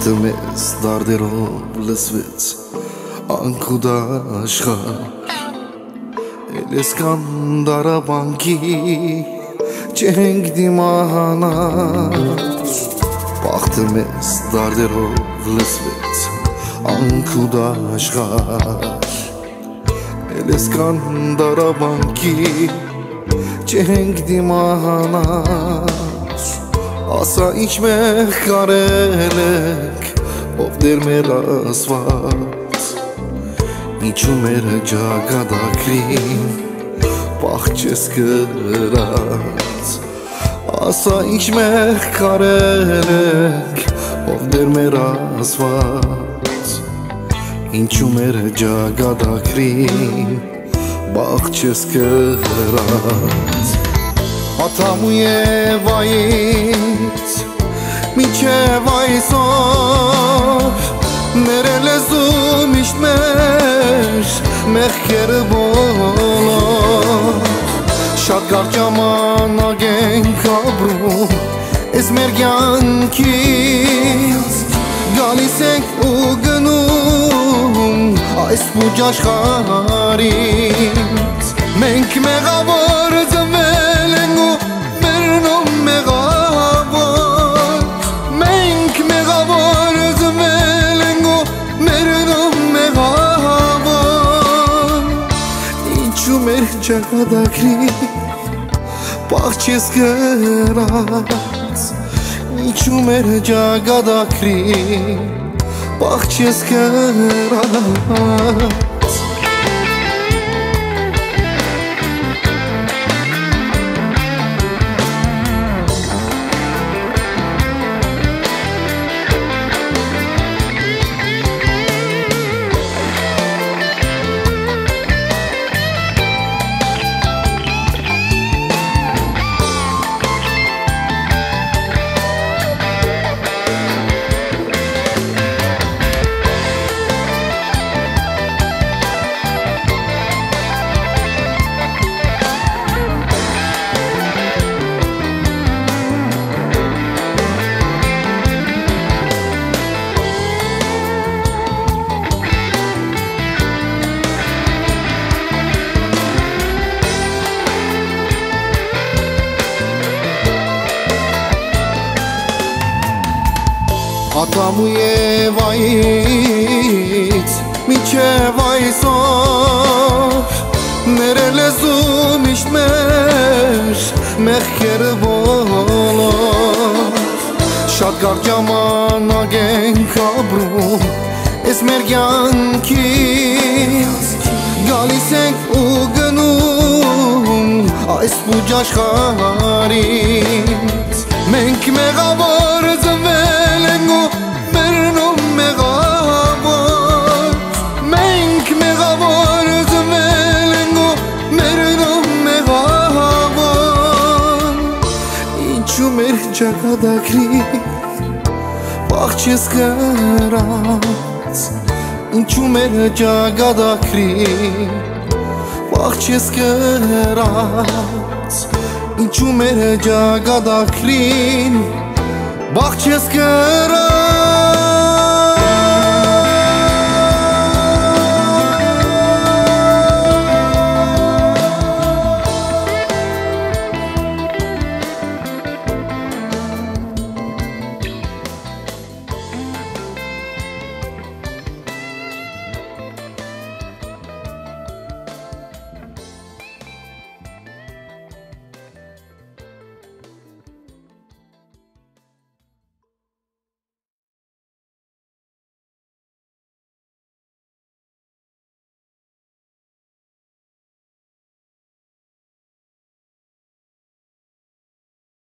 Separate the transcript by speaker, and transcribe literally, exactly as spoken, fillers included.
Speaker 1: Բախտը մեզ դարդերով լսվեց անքուդաշխար Էլ ես կան դարաբանքի չենք դիմանար Բախտը մեզ դարդերով լսվեց անքուդաշխար Էլ ես կան դարաբանքի չենք դիմանար Ասա ինչ մեղ կարել եք, ով դեր մեր ասված Ինչու մեր ջագադակրին, պախճես կրած Ասա ինչ մեղ կարել եք, ով դեր մեր ասված Ինչու մեր ջագադակրին, պախճես կրած Ատամու և այից, միչև այսօր Մեր լեզու միշտ մեր, մեղքերը բոլոր Շատ կարճ ժամանակ ենք ապրում, ես մեր կյանքից Գալիս ենք ու գնում, այս պուջ աշխարհից Մենք մեղավոր ծնվել ենք ու մեռնում մեղավոր Մենք մեղավոր ծնվել ենք ու մեռնում մեղավոր Ինչու մեր ճակատագրի պախճես կրած Ինչու մեր ճակատագրի պախճես կրած Ատամու և այից, միչև այսօր Մեր լեզու միշտ մեր, մեղքերը բոլոր Շատ կարճ ժամանակ ենք ապրում, ես մեր կյանքից Գալիս ենք ու գնում, այս պուջ աշխարհից Մենք մեղավոր ծնվել ենք ու մեռնում մեղավոր Մենք մեղավոր ծնվել ենք ու մեռնում մեղավոր Ինչու մեր ճակատագրի պախճես կրած Ինչու մեր ճակատագրի պախճես կրած Ինչու մեր ճակատագրին պախճես կրած